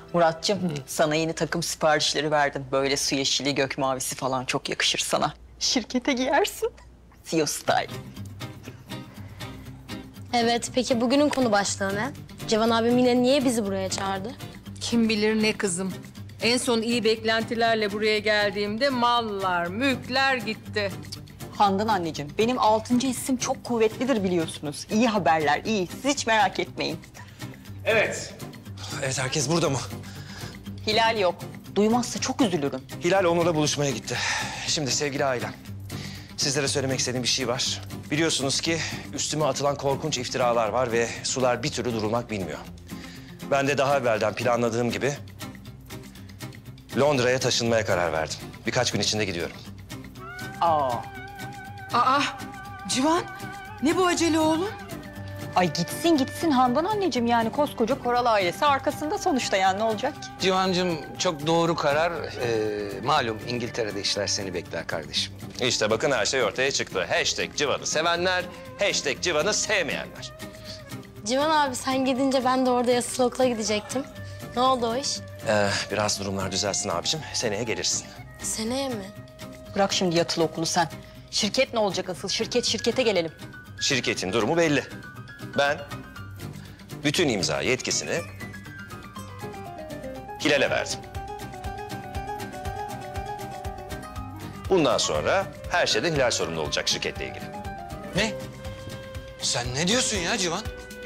Muratcığım, sana yeni takım siparişleri verdim. Böyle su yeşili, gök mavisi falan çok yakışır sana. Şirkete giyersin. CEO style. Evet, peki bugünün konu başlığı ne? Civan abim yine niye bizi buraya çağırdı? Kim bilir ne kızım. En son iyi beklentilerle buraya geldiğimde mallar, mülkler gitti. Handan anneciğim, benim 6. hissim çok kuvvetlidir biliyorsunuz. İyi haberler, iyi. Siz hiç merak etmeyin. Evet. Evet, herkes burada mı? Hilal yok. Duymazsa çok üzülürüm. Hilal onunla buluşmaya gitti. Şimdi sevgili ailem, sizlere söylemek istediğim bir şey var. Biliyorsunuz ki üstüme atılan korkunç iftiralar var ve sular bir türlü durulmak bilmiyor. Ben de daha evvelden planladığım gibi Londra'ya taşınmaya karar verdim. Birkaç gün içinde gidiyorum. Aa. Aa, Civan, ne bu acele oğlum? Ay gitsin Handan anneciğim, yani koskoca Koral ailesi arkasında sonuçta, yani ne olacak ki? Civancığım çok doğru karar. Malum İngiltere'de işler seni bekler kardeşim. İşte bakın her şey ortaya çıktı. Hashtag Civan'ı sevenler, hashtag Civan'ı sevmeyenler. Civan abi sen gidince ben de orada yatılı okula gidecektim. Ne oldu o iş? Biraz durumlar düzelsin abiciğim. Seneye gelirsin. Seneye mi? Bırak şimdi yatılı okulu sen. Şirket ne olacak asıl? Şirkete gelelim. Şirketin durumu belli. Ben bütün imza yetkisini Hilal'e verdim. Bundan sonra her şeyde Hilal sorumlu olacak şirketle ilgili. Ne? Sen ne diyorsun ya Civan?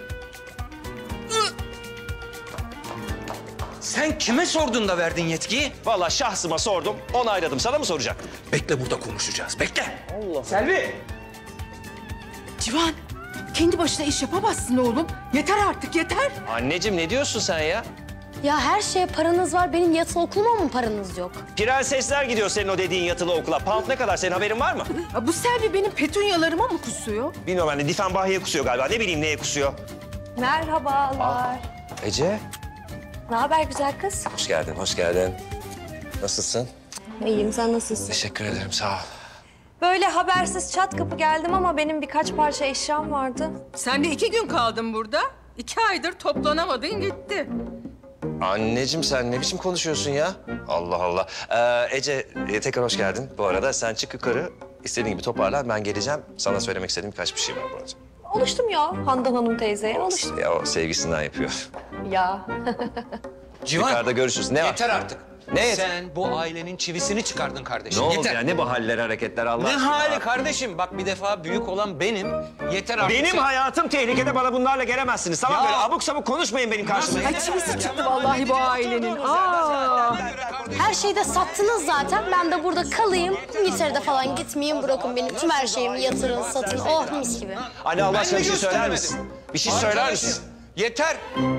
Sen kime sordun da verdin yetkiyi? Vallahi şahsıma sordum, onayladım. Sana mı soracak? Bekle burada konuşacağız, bekle. Selvi! Civan, kendi başına iş yapamazsın oğlum. Yeter artık, yeter. Anneciğim ne diyorsun sen ya? Ya her şeye paranız var, benim yatılı okuluma mı paranız yok? Prensesler gidiyor senin o dediğin yatılı okula. Pound ne kadar, senin haberin var mı? Ya bu Selvi benim petunyalarıma mı kusuyor? Bilmiyorum anne, Difenbach'ya kusuyor galiba. Ne bileyim neye kusuyor. Merhabalar. Ece, Ne haber güzel kız? hoş geldin, hoş geldin. Nasılsın? İyiyim, sen nasılsın? Teşekkür ederim, sağ ol. Böyle habersiz çat kapı geldim ama benim birkaç parça eşyam vardı. Sen de 2 gün kaldın burada. 2 aydır toplanamadın gitti. Anneciğim sen ne biçim konuşuyorsun ya? Allah Allah. Ece tekrar hoş geldin. Bu arada sen çık yukarı. İstediğin gibi toparlan, ben geleceğim. Sana söylemek istediğim birkaç bir şey var bu arada. Alıştım ya Handan Hanım teyzeye, alıştım. Ya o sevgisinden yapıyor. Ya. Civan, Yukarıda görüşürüz. Ne var? yeter artık. Ne yeter? Sen bu ailenin çivisini çıkardın kardeşim. Ne oldu yeter. ya? Ne bu haller, hareketler Allah Ne aşkına? hali kardeşim? Bak bir defa büyük olan benim. Yeter artık. Benim hayatım tehlikede, bana bunlarla gelemezsiniz. Tamam Ya. böyle abuk sabuk konuşmayın benim karşıma. Ay çivisi çıktı vallahi bu ailenin. Aa. Her şeyi de sattınız zaten. Ben de burada kalayım. İngiltere'de falan gitmeyeyim. Bırakın beni. Tüm her şeyimi yatırın, satın. Oh mis gibi. Anne Allah aşkına bir şey söyler gösteremedim. misin? Bir şey söyler misin? Yeter.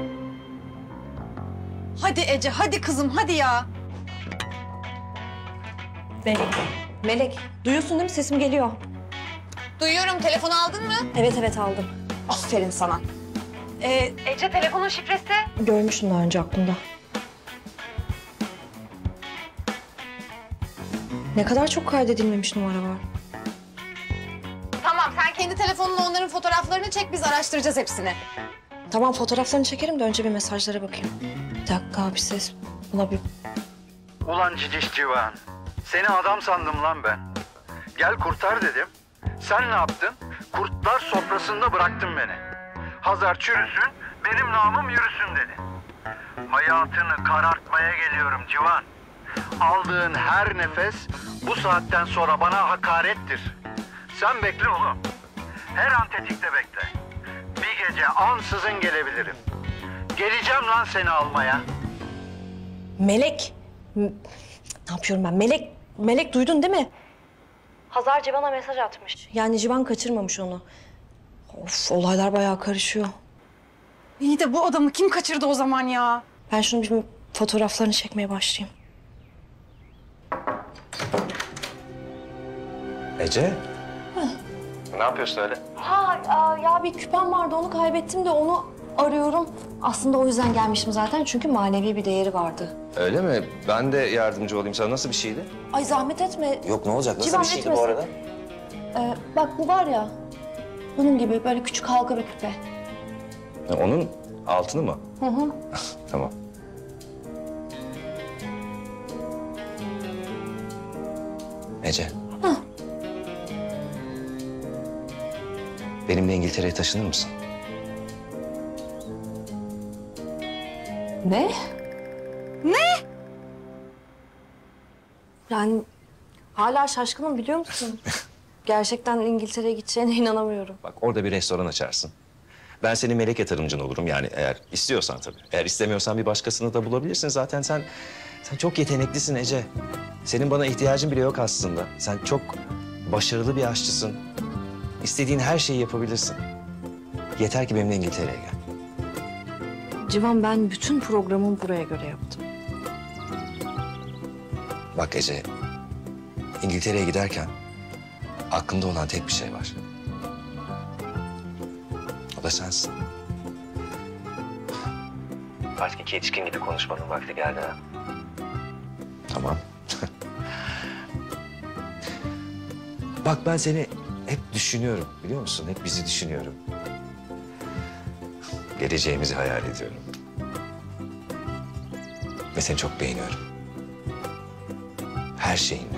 Hadi Ece, hadi kızım, hadi ya. Melek, duyuyorsun değil mi? Sesim geliyor. Duyuyorum. Telefonu aldın mı? Evet aldım. Aferin sana. Ece telefonun şifresi? Görmüştüm daha önce aklımda. Ne kadar çok kaydedilmemiş numara var. Tamam, sen kendi telefonunla onların fotoğraflarını çek, biz araştıracağız hepsini. Tamam, fotoğraflarını çekerim de önce bir mesajlara bakayım. Bir dakika, bir ses bulabilir. Ulan ciciş civan. Seni adam sandım lan ben. Gel kurtar dedim. Sen ne yaptın? Kurtlar sofrasında bıraktın beni. Hazar çürüsün, benim namım yürüsün dedi. Hayatını karartmaya geliyorum civan. Aldığın her nefes bu saatten sonra bana hakarettir. Sen bekle oğlum. Her an tetikte bekle. Bir gece ansızın gelebilirim. Geleceğim lan seni almaya. Melek. Ne yapıyorum ben? Melek duydun değil mi? Hazar Civan'a mesaj atmış. Yani Civan kaçırmamış onu. Of, olaylar bayağı karışıyor. İyi de bu adamı kim kaçırdı o zaman ya? Ben şunu bir fotoğraflarını çekmeye başlayayım. Ece? Ne yapıyorsun öyle? Ya bir küpem vardı, onu kaybettim de onu arıyorum. Aslında o yüzden gelmiştim zaten, çünkü manevi bir değeri vardı. Öyle mi? Ben de yardımcı olayım sana. Nasıl bir şeydi? Ay zahmet etme. Yok ne olacak? Nasıl Civan bir şeydi etmesin. bu arada? Bak bu var ya, bunun gibi böyle küçük halka bir küpe. Onun altını mı? Hı hı. Tamam. Ece. Benimle İngiltere'ye taşınır mısın? Ne? Yani hala şaşkınım biliyor musun? Gerçekten İngiltere'ye gideceğine inanamıyorum. Bak orada bir restoran açarsın. Ben senin melek yatırımcın olurum yani eğer istiyorsan tabii. Eğer istemiyorsan bir başkasını da bulabilirsin. Zaten sen çok yeteneklisin Ece. Senin bana ihtiyacın bile yok aslında. Sen çok başarılı bir aşçısın. İstediğin her şeyi yapabilirsin. Yeter ki benimle İngiltere'ye gel. Civan ben bütün programımı buraya göre yaptım. Bak Ece, İngiltere'ye giderken aklımda olan tek bir şey var. O da sensin. Artık iki yetişkin gibi konuşmanın vakti geldi ha. Tamam. Bak ben seni hep düşünüyorum biliyor musun? Hep bizi düşünüyorum. Geleceğimizi hayal ediyorum. Ve seni çok beğeniyorum. Her şeyinle.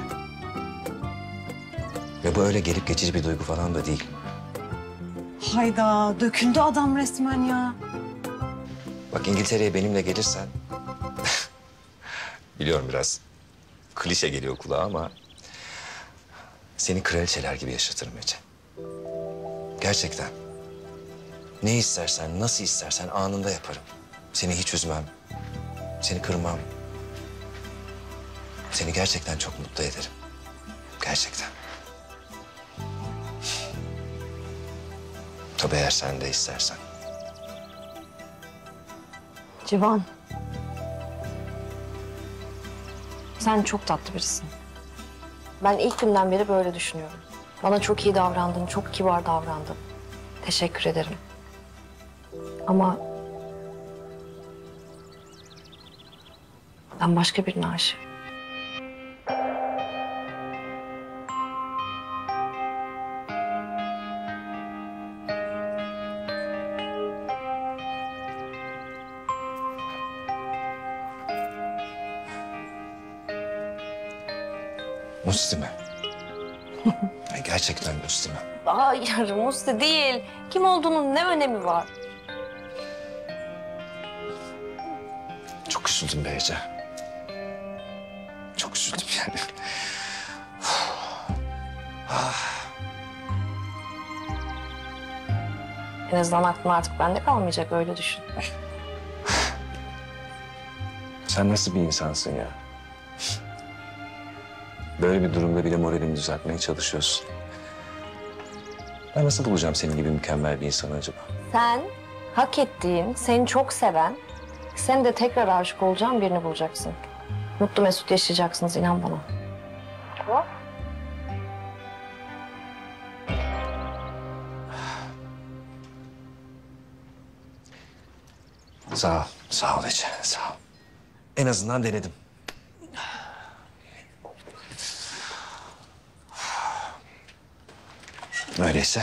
Ve bu öyle gelip geçici bir duygu falan da değil. Hayda, döküldü adam resmen ya. Bak İngiltere'ye benimle gelirsen... Biliyorum biraz klişe geliyor kulağa ama... Seni kraliçeler gibi yaşatırım Ece. Gerçekten. Ne istersen, nasıl istersen anında yaparım. Seni hiç üzmem. Seni kırmam. Seni gerçekten çok mutlu ederim. Gerçekten. Tabii eğer sen de istersen. Civan. Sen çok tatlı birisin. Ben ilk günden beri böyle düşünüyorum. Bana çok iyi davrandın, çok kibar davrandın. Teşekkür ederim. Ama... ben başka birine aşığım. Musti mi? Gerçekten Musti mi? Hayır, Musti değil. Kim olduğunun ne önemi var? Çok üzüldüm be Ece. Çok üzüldüm yani. En azından aklın artık bende kalmayacak, öyle düşün. Sen nasıl bir insansın ya? Böyle bir durumda bile moralimi düzeltmeye çalışıyorsun. Ben nasıl bulacağım senin gibi mükemmel bir insanı acaba? Sen hak ettiğin, seni çok seven, sen de tekrar aşık olacağın birini bulacaksın. Mutlu mesut yaşayacaksınız, inan bana. Tamam. Sağ ol Ece, sağ ol. En azından denedim. Öyleyse.